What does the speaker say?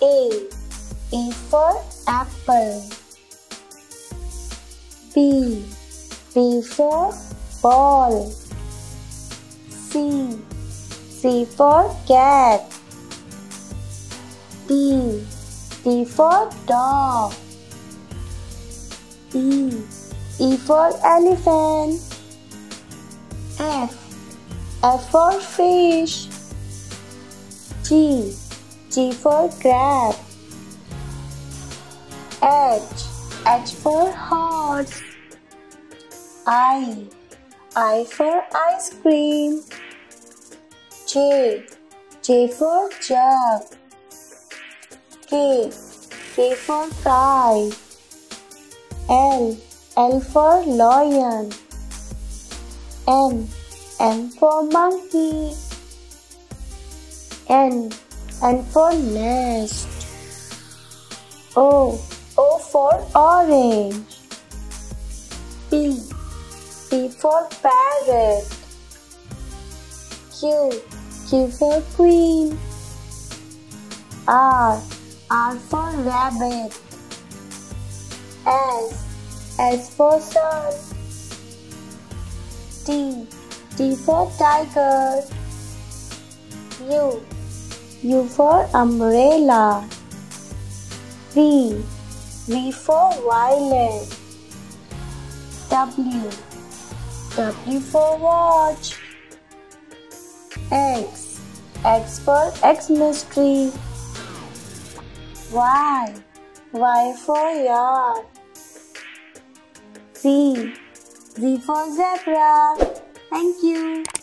A for apple. B for ball. C for cat. D for dog. E for elephant. F for fish. G for crab. H for horse. I for ice cream. J for jug. K for kite. L for lion. M for monkey. N for nest. O for orange. P for parrot. Q for queen. R for rabbit. S for sun. T for tiger. U for umbrella. V for violet. W for watch. X for Xmas-tree. Y for yard. Z for zebra. Thank you.